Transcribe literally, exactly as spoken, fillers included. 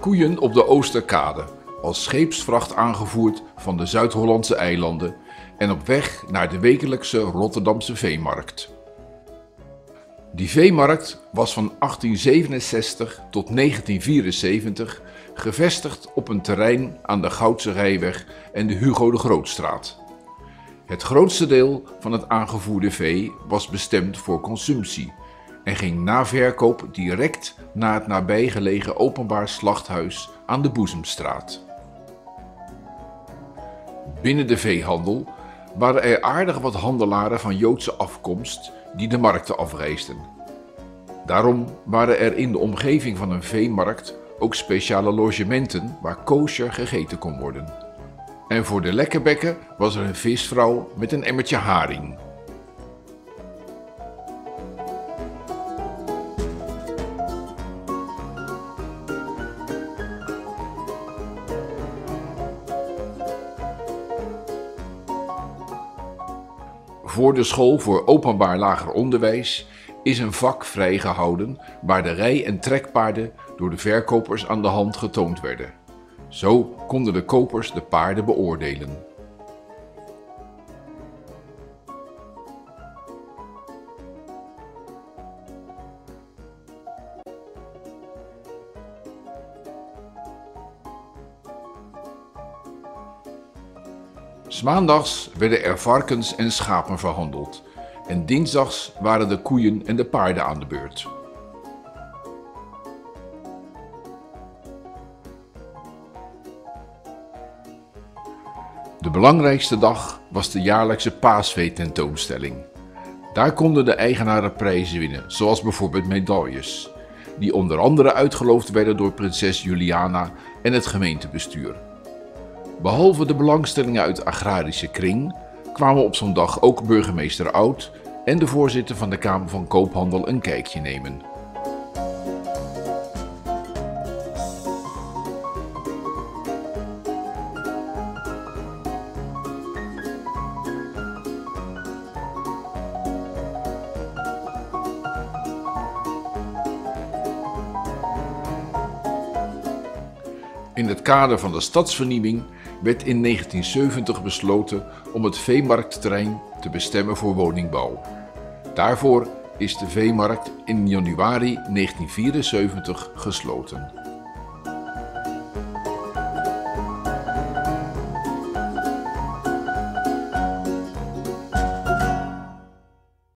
Koeien op de Oosterkade, als scheepsvracht aangevoerd van de Zuid-Hollandse eilanden en op weg naar de wekelijkse Rotterdamse veemarkt. Die veemarkt was van achttien zevenenzestig tot negentien vierenzeventig gevestigd op een terrein aan de Goudse Rijweg en de Hugo de Grootstraat. Het grootste deel van het aangevoerde vee was bestemd voor consumptie en ging na verkoop direct naar het nabijgelegen openbaar slachthuis aan de Boezemstraat. Binnen de veehandel waren er aardig wat handelaren van Joodse afkomst die de markten afreisden. Daarom waren er in de omgeving van een veemarkt ook speciale logementen waar kosher gegeten kon worden. En voor de lekkerbekken was er een visvrouw met een emmertje haring. Voor de school voor openbaar lager onderwijs is een vak vrijgehouden waar de rij- en trekpaarden door de verkopers aan de hand getoond werden. Zo konden de kopers de paarden beoordelen.'S Maandags werden er varkens en schapen verhandeld en dinsdags waren de koeien en de paarden aan de beurt. De belangrijkste dag was de jaarlijkse paasvee-tentoonstelling. Daar konden de eigenaren prijzen winnen, zoals bijvoorbeeld medailles, die onder andere uitgeloofd werden door prinses Juliana en het gemeentebestuur. Behalve de belangstellingen uit de agrarische kring kwamen op zo'n dag ook burgemeester Oud en de voorzitter van de Kamer van Koophandel een kijkje nemen. In het kader van de stadsvernieuwing werd in negentien zeventig besloten om het veemarktterrein te bestemmen voor woningbouw. Daarvoor is de veemarkt in januari negentien vierenzeventig gesloten.